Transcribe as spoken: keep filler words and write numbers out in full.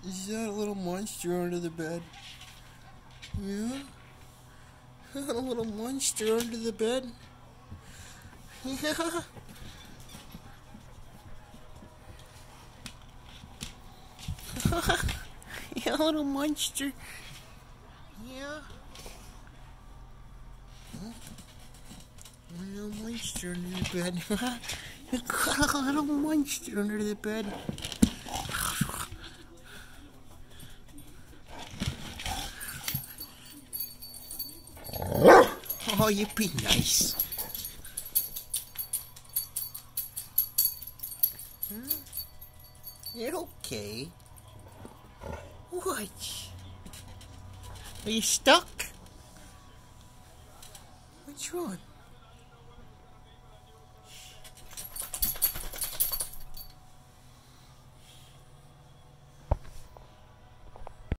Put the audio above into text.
Is that a little monster under the bed? Yeah? A little monster under the bed? Yeah? Yeah, a little monster. Yeah? A little monster under the bed. A little monster under the bed. Oh, you be nice. Hmm? You're okay. What? Are you stuck? What's wrong?